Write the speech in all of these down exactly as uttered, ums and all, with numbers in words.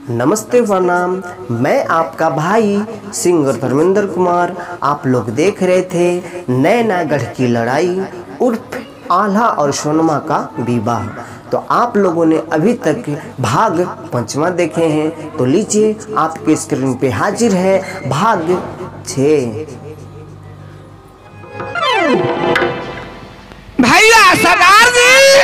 नमस्ते प्रणाम, मैं आपका भाई सिंगर धर्मेंद्र कुमार। आप लोग देख रहे थे नैनागढ़ की लड़ाई उर्फ आल्हा और सोनमा का विवाह। तो आप लोगों ने अभी तक भाग पंचमा देखे हैं, तो लीजिए आपके स्क्रीन पे हाजिर है भाग छः। भैया सरदार जी,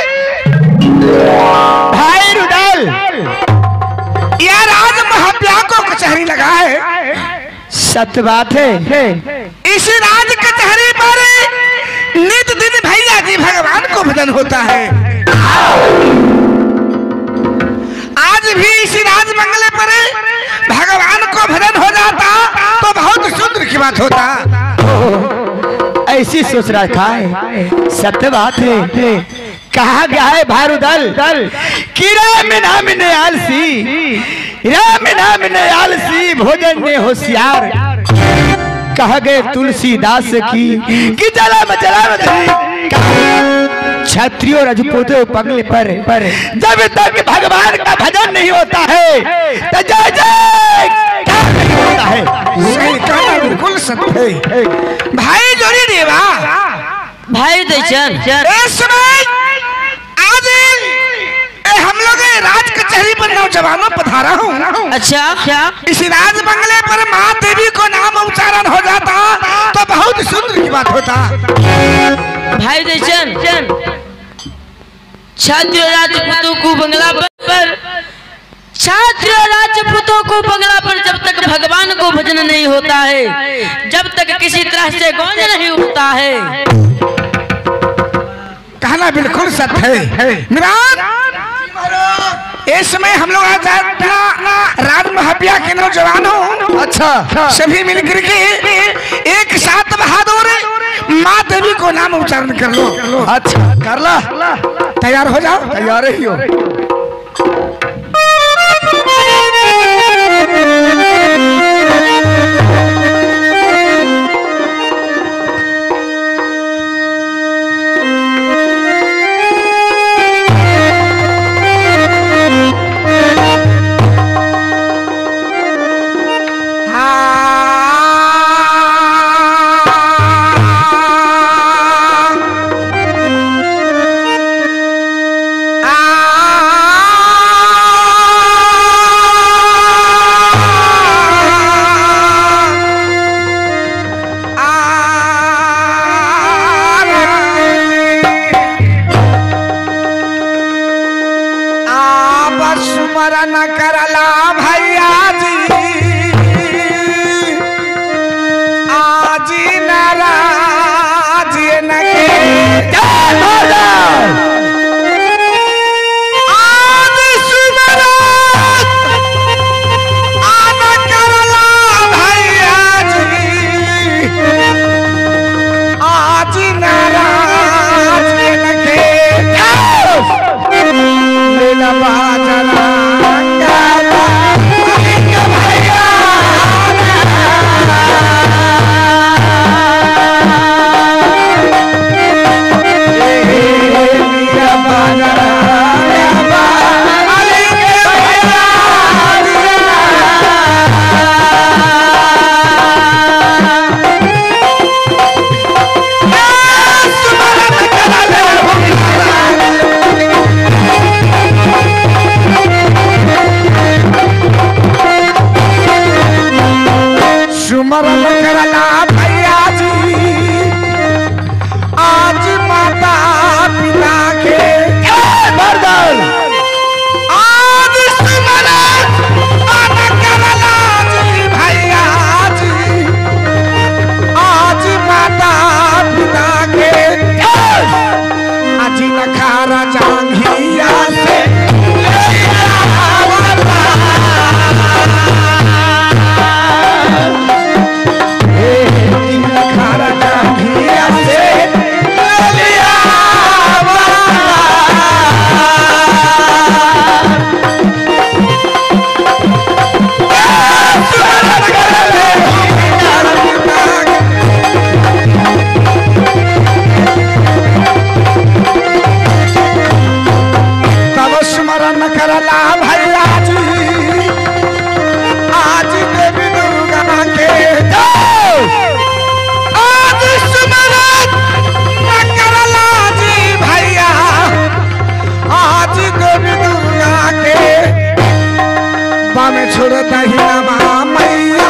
भाई रुदल, यार आज महाप्या को कचहरी लगा है। सत्य बात है, इस राज कचहरी पर नित दिन भैया जी भगवान को भजन होता है। आज भी इसी राज मंगले पर भगवान को भजन हो जाता तो बहुत सुंदर की बात होता। ऐसी सोच रखा है, सत्य बात है। कहा गया है भारुदल कि राम नाम ने आलसी, राम नाम ने आलसी, भोजन ने होशियार। कहा गए तुलसीदास की कि जला में जला में क्षत्रियो रजपूतों पगले पर पर जब तक भगवान का भजन नहीं होता है तो जय जय नहीं होता है। सही कहना बिल्कुल सत्य है। भाई जोड़ी देवा, भाई देचन, इस समय आज हम लोग राज कचहरी पर नौजवानों पधारा हूँ। अच्छा क्या? इस राज बंगले पर माँ देवी को नाम उच्चारण हो जाता तो बहुत सुंदर की बात होता। भाई देचन, छात्र राजपूतों को बंगला पर छात्र राजपूतों को बंगला पर जब तक भगवान को भजन नहीं होता है, जब तक किसी तरह से गौंज नहीं उठता है। कहना बिल्कुल सत्य है। इस समय हम लोग राज महाप्या के नौजवान हो। अच्छा, सभी मिलकर के एक साथ बहादुर माँ देवी को नाम उच्चारण कर लो। अच्छा कर ला, तैयार हो जाओ। तैयार ही हो। न करला भैया जी, आज नाराज न के आज सुमरा आन करला भैया जी, आज नाराज न के लेना बाजना भाई गोड़ दहिना मैया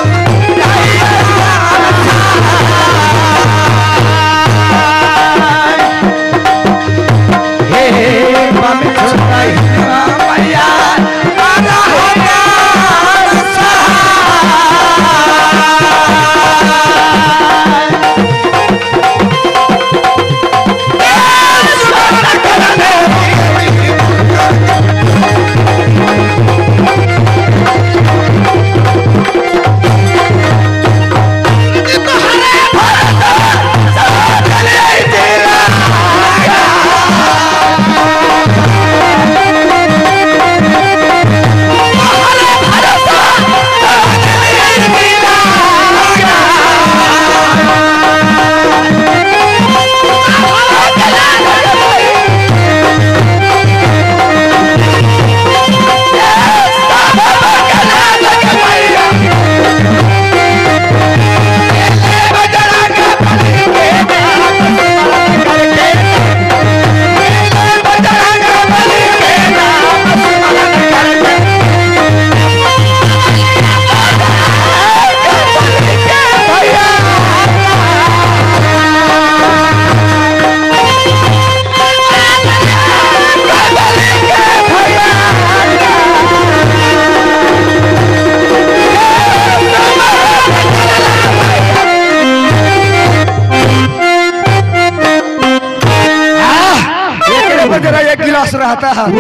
रहता है।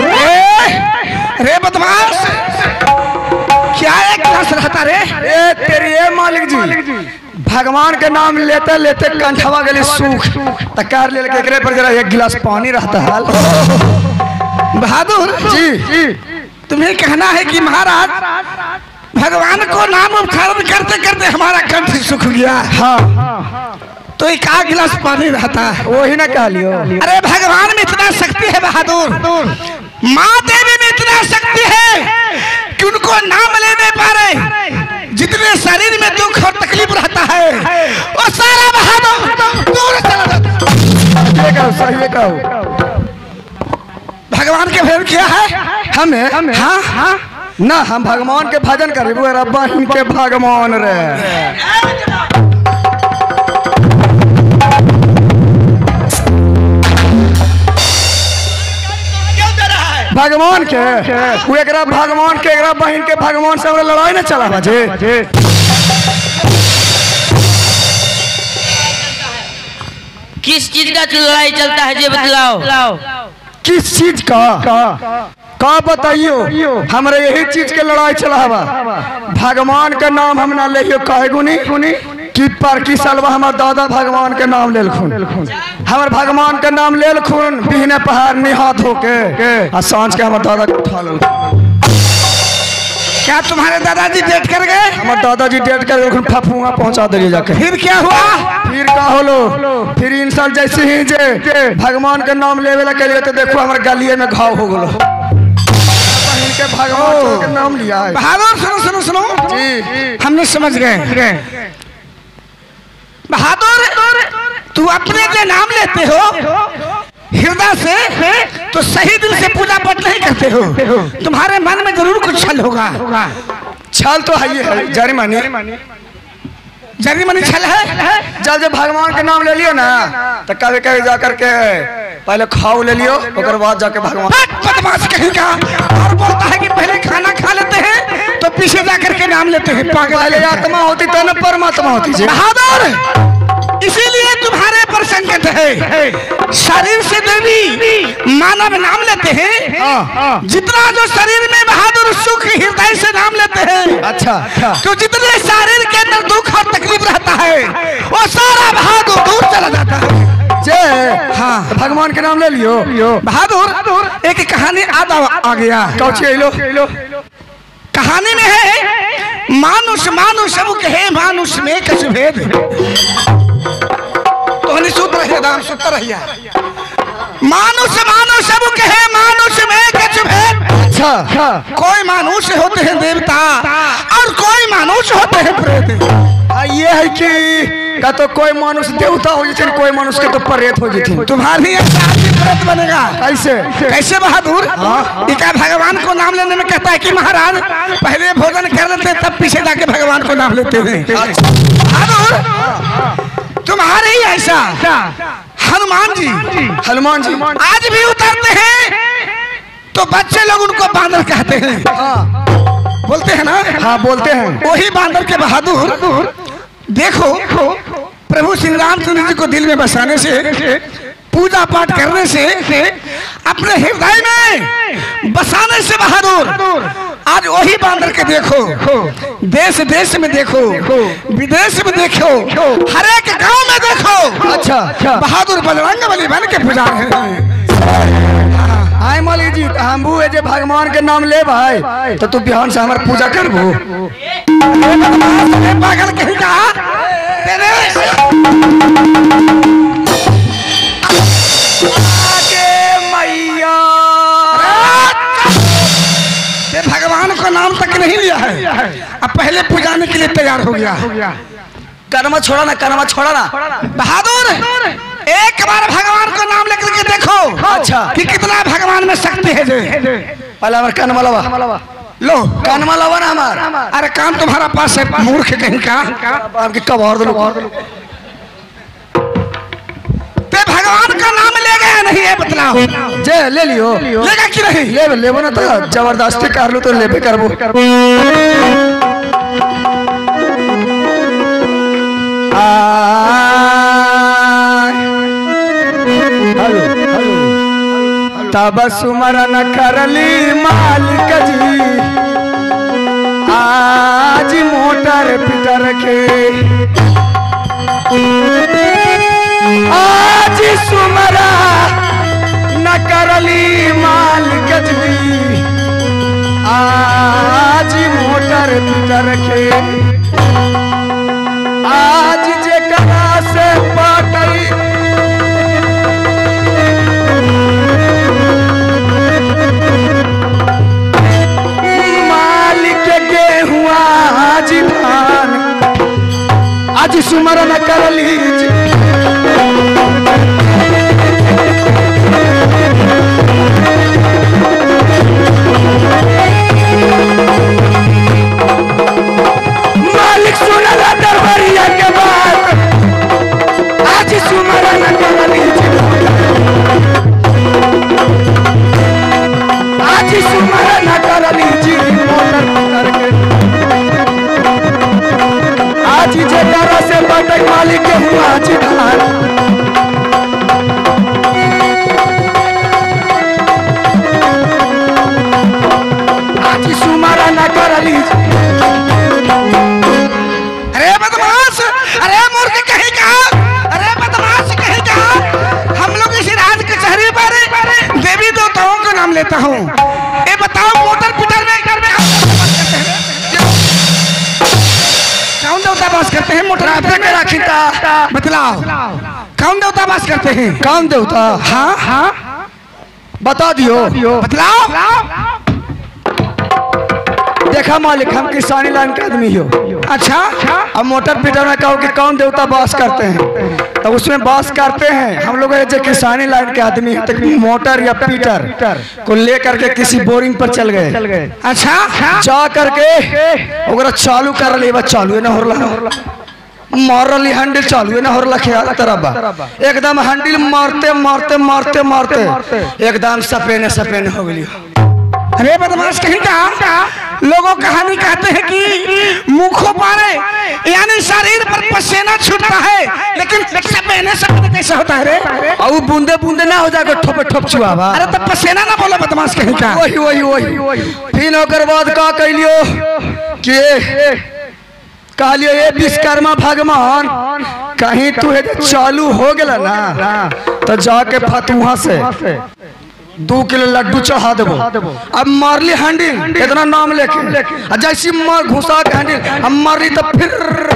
रे बदमाश क्या एक गिलास रहता रे? ए तेरी ए मालिक जी भगवान के नाम लेते लेते कंठवा गली सूख तकार ले के एकरे पर जरा एक गिलास पानी रहता है। बहादुर जी तुम्हें कहना है कि महाराज भगवान को नाम उच्चारण करते करते हमारा कंठ सूख गया। हाँ तो एक आध गिलास पानी रहता है। वही ना कह लियो। अरे भगवान में इतना शक्ति है बहादुर, माँ देवी में इतना शक्ति है कि उनको नाम लेने पारे जितने शरीर में दुख और तकलीफ रहता है वो सारा बहादुर दूर चला जाता है। कहो सही कहो भगवान के भजन किया है हमें, हमें हाँ हाँ ना हम भगवान के भजन करे वो रब्बा इनके भगवान रे भगवान के वो एकरा भगवान के एकरा बहन के भगवान से लड़ाई ना चला बजे। किस चीज का लड़ाई चलता है जी बतलाओ। किस चीज का का बताइयो? हमारे यही चीज के लड़ाई चला हवा। भगवान का नाम हम ना ले कहे गुनी कि पर की सलवा हमार दादा भगवान के नाम ले लखुन, हमार भगवान के नाम ले लखुन बिहने पहाड़ निहाथ होके आ सांझ के हमार दादा को उठा ले। क्या तुम्हारे दादाजी डेट कर गए? हमारे दादाजी डेट कर गए फफूंगा पहुंचा दिए जाके। फिर क्या हुआ? फिर का होलो फिर इंसान जैसे ही जे भगवान के नाम लेवे ला के तो देखो हमारे गलिये में घाव हो गलो। इनके भगवान के नाम लिया है। बहादुर सुनो सुनो सुनो जी हमने समझ गए। बहादुर तू अपने जो नाम लेते हो हृदय से तो सही दिल से पूजा पाठ नहीं करते हो, तुम्हारे मन में जरूर कुछ छल होगा। छल तो है है जारी मानी जारी मानी छल है। जब जब भगवान के नाम ले लियो ना तो कभी कभी जा करके पहले खाओ ले लियो उसके बाद जाके भगवान बदमाश कहेगा और बोलता है कि पहले खाना खा लेते हैं तो पीछे जा करके नाम लेते हैं। पागल आत्मा होती तो न परमात्मा होती। बहादुर इसीलिए तुम्हारे पर संकट है। शरीर से देवी मानव नाम लेते हैं, जितना जो शरीर में बहादुर सुख हृदय से नाम लेते हैं। अच्छा तो जितने शरीर के अंदर दुख और तकलीफ रहता है वो सारा बहादुर दूर चला जाता है। जय हाँ भगवान के नाम ले लियो। बहादुर एक कहानी आधा आ गया। कहानी में है मानुष मानुष सब कहे मानुष में कछ भेद। तो सूत्र रहिए दाम सूत्र रहिए मानुष मानुष सब कहे मानुष में कछ भेद। अच्छा कोई मानुष होते हैं देवता और कोई मानुष होते हैं प्रेत। ये ये है कि का तो कोई मनुष्य देवता हो जाते कोई मनुष्य के तो प्रेत हो जाते तुम्हारी प्रेत बनेगा कैसे कैसे बहादुर इका भगवान को नाम लेने में कहता है कि महाराज पहले भोजन कर लेते तब पीछे जाके भगवान को नाम लेते हैं बहादुर तुम्हारे ही ऐसा हनुमान जी हनुमान जी आज भी उतरते हैं तो बच्चे लोग उनको बांदर कहते हैं बोलते हैं ना हाँ बोलते हैं वही बांदर के बहादुर देखो प्रभु श्री रामचंद्र जी को दिल में बसाने से पूजा पाठ करने से अपने हृदय में बसाने से बहादुर आज वही बांदर के देखो देश देश में देखो विदेश में देखो हर एक गांव में देखो अच्छा बहादुर बजरंग बली बन के पूजा आय माली जी हम जे भगवान के नाम ले भाई तो तू बिहान से हमार पूजा करबो पागल कहीं का मैया भगवान को नाम तक नहीं लिया है अब पहले पुजाने के लिए तैयार हो गया कर्मा छोड़ा ना कर्मा छोड़ा ना बहादुर एक बार भगवान को नाम लेकर के देखो अच्छा कि कितना भगवान में शक्ति है जे पहले हमारे कानमा लवा लो कानमा लवा ना हमार अरे काम तुम्हारा पास है मूर्ख कहीं का आपके कब और दो ते भगवान का नाम ले गया नहीं है बतलाओ जे ले लियो लेगा कि नहीं ले ले ना तो जबरदस्ती कर लो तो लेबे करबो हेलो तब सुमरन करली मालिक जी आज मोटर पिटर के आज सुमरा न करली मालिक जी आज मोटर पिटर के आज जे करा से पाटई आज धान आज सुमरन करली मालिक सुनला दरबारिया के बात आज सुमरन करली आज सुमरन करली जी मोटर करके आज जगह से बटक मालिक के हुआ आज धान आज सुमारा न करली अरे बदमाश अरे मूर्ख कहीं का अरे बदमाश कहीं का हम लोग इस राज कचहरी पर देवी देवताओं का नाम लेता हूँ ये बताओ मोटर पिटर में घर में कौन देवता वास करते हैं मोटर के राखीता बतलाओ कौन देवता वास करते हैं कौन देवता हाँ हाँ बता दियो बतलाओ देखा मालिक हम किसानी लाइन के आदमी हो अच्छा अब मोटर पीटर में कहो कि कौन देवता वास करते हैं तो उसमें वास करते हैं हम लोग जो किसानी लाइन के आदमी है तो मोटर या पीटर को लेकर के किसी बोरिंग पर चल गए अच्छा जा करके अगर चालू कर ले चालू ना हो मार रही हैंडल चालू ना हो रहा तरबा एकदम हैंडल मारते मारते मारते मारते एकदम सपेने सपेने हो गई अरे बदमाश कहीं का लोगों कहानी कहते हैं कि मुखों पारे यानी शरीर पर पसीना छूटता है लेकिन सपेने सपेने कैसे होता है रे और बूंदे बूंदे ना हो जाएगा ठोप ठोप छुआवा अरे तब पसीना ना बोला बदमाश कहीं का वही वही वही फिर होकर बाद का कहलियो कि कहलियो ये विश्वकर्मा भगवान कहीं तू चालू हो गया ना तो जाके फतुहा से दो किलो लड्डू चढ़ा देबो अब मारली हैंडल इतना नाम लेके जैसी मार घुसा के हैंडल हम मारली तो फिर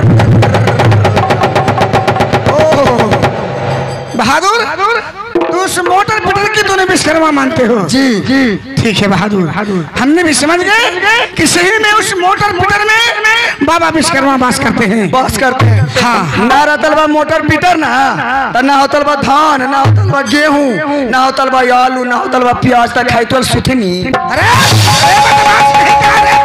बहादुर तू उस मोटर पिटर की तूने विश्वकर्मा मानते हो जी जी ठीक है बहादुर हमने भी समझ गए कि सही में उस मोटर पिटर में बाबा विश्वकर्मा बास करते हैं। बास करते हैं। हाँ। ना रहतल बा मोटर पीटर ना, तो ना होतल बा धान, ना होतल बा गेहूं, ना होतल बा आलू, ना होतल बा प्याज, तक खाइतल सुथनी। अरे अरे बदमाश नहीं कहा रे।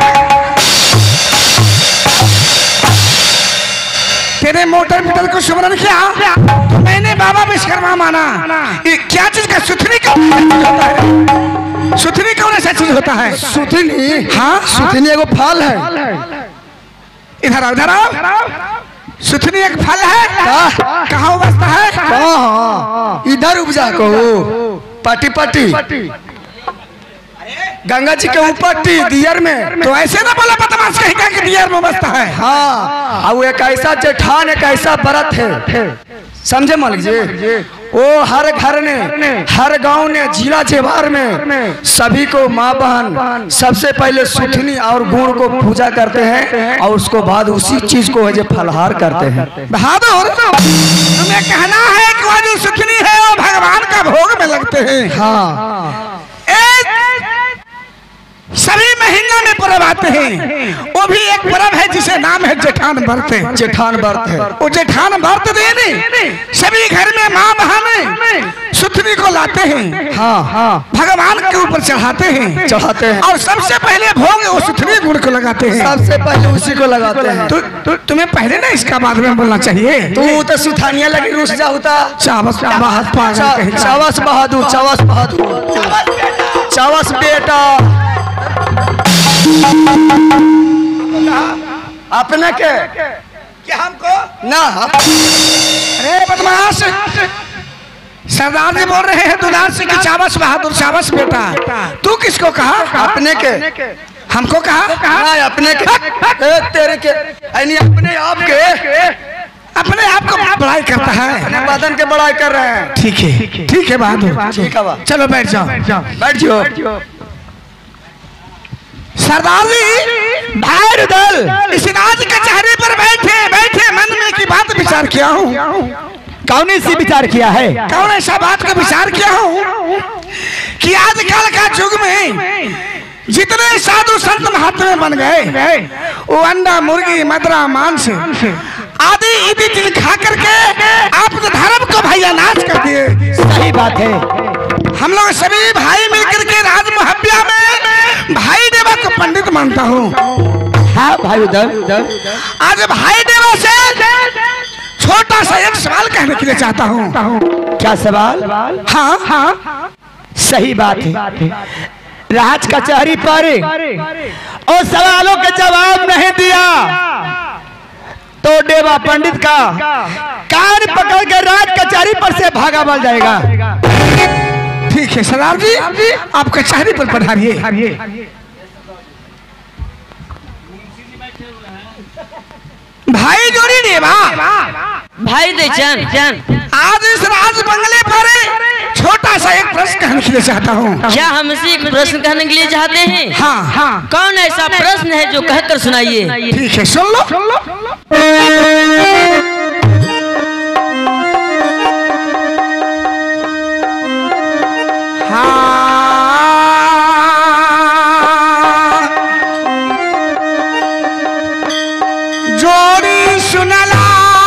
तेरे मोटर पीटर को सुमरन किया तो मैंने बाबा विश्वकर्मा माना। ये क्या चीज का सुथनी कौन होता है? सुथनी कौन ऐसा चीज होता है? सुथनी? हाँ सुथनी एगो फल है। इधर आओ इधर आओ। सुथनी एक फल है। कहाँ उगता है? कहाँ? इधर उपजा को पाटी पाटी गंगा जी के ऊपर टी दियर में। तो ऐसे ना बोला बदमाश कहीं का कि दियर में बसता है। हाँ, और एक ऐसा जेठान एक ऐसा व्रत है, समझे मालिक जी? वो हर घर ने, हर गांव ने, जिला जेवार में सभी को माँ बहन सबसे पहले सुथनी और गुड़ को पूजा करते हैं और उसको बाद उसी चीज को जो फलहार करते हैं। बहादुर, तुम्हें कहना है कि वो जो सुथनी है वो भगवान का भोग में लगते हैं। हाँ, सभी महीना में पर्व आते हैं। वो भी एक पर्व है जिसे नाम है जेठान व्रत। जेठान व्रत है। वो जेठान व्रत देने सभी घर में माँ बहन सुथनी को लाते हैं। हाँ हाँ, भगवान के ऊपर चढ़ाते हैं चढ़ाते हैं और सबसे पहले भोग वो सुथनी गुड़ को लगाते हैं। सबसे पहले उसी को लगाते हैं। तु, तु, तुम्हें पहले ना इसका बाद में बोलना चाहिए। तू तो सुथानिया लगी रुस जा होता। चावस चावस बहादुर, चावस बहादुर, चावस बेटा अपने के क्या हमको ना। अरे बदमाश, सरदार जी बोल रहे हैं दुलार से कि चावस बहादुर, चावस बेटा। तू किसको कहा? अपने के। हमको कहा? ना अपने के। ए, तेरे के अपने आप के अपने आप को बड़ाई करता है। अपने बदन के बड़ाई कर रहे हैं। ठीक है ठीक है बहादुर, ठीक है। चलो बैठ जाओ बैठ जाओ। सरदार जी भाई दल इस राज कचहरी पर बैठे बैठे मन में की बात विचार किया हूँ। कौन सी विचार किया है? कौन ऐसा बात का विचार किया हूँ कि आजकल का युग में जितने साधु संत महात्मा बन गए वो अंडा मुर्गी मदरा मांस आदि इति चीज खा करके आपने धर्म को भैया नाश कर दिए। सही बात है। हम लोग सभी भाई मिलकर के राज मुहब्बिया में भाई देवा को पंडित मानता हूँ। हाँ भाई उधर। आज भाई देवा से छोटा सा एक सवाल कहने के लिए चाहता हूँ। क्या सवाल? हाँ हाँ सही बात है। राज कचहरी पर और सवालों के जवाब नहीं दिया तो देवा पंडित का कान पकड़ के राज कचहरी पर से भागा बल जाएगा। ठीक है सरदार जी, आप कचहरी पर पधारिए। भाई जोड़ी देवा, भाई दे चन चन आज इस राज बंगले पर छोटा सा एक प्रश्न कहने के लिए चाहता हूँ। क्या हमसे एक प्रश्न कहने के लिए चाहते हैं? हाँ हाँ। कौन ऐसा प्रश्न है जो कहकर सुनाइए? ठीक है सुन लो, सुन लो। हाँ जोड़ी सुनला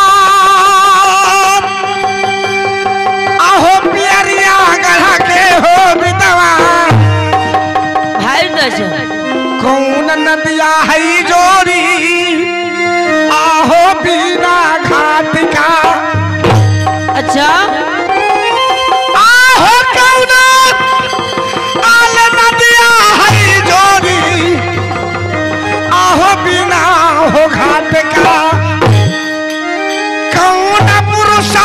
आहो प्यारिया गढ़ा के हो बितवा। भाई दर्शन कौन नदिया है जोड़ी आहो बिना घाट का। अच्छा आहो कौन आल नदिया है जोड़ी आहो बिना हो घाट का। कौन पुरुषा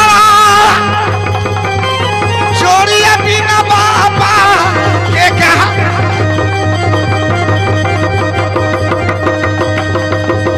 जोड़िया बिना बाबा के कहा।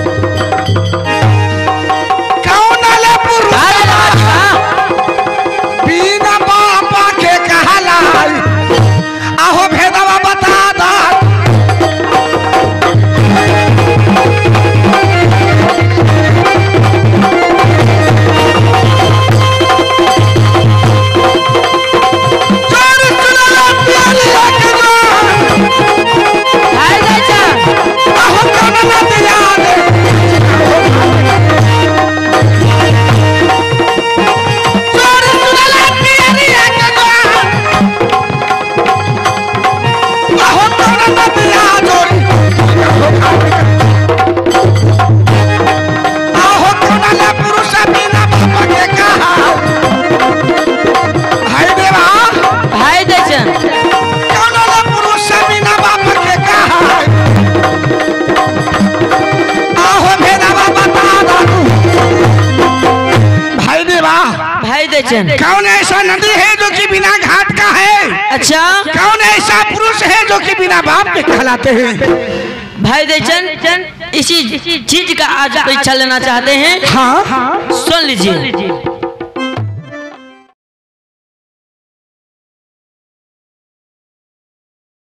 देचन। कौन ऐसा नदी है जो कि बिना घाट का है? अच्छा, कौन ऐसा पुरुष है जो कि बिना बाप के कहलाते हैं? भाई देचन, इसी चीज का आज परीक्षा लेना चाहते हैं। हाँ, सुन लीजिए।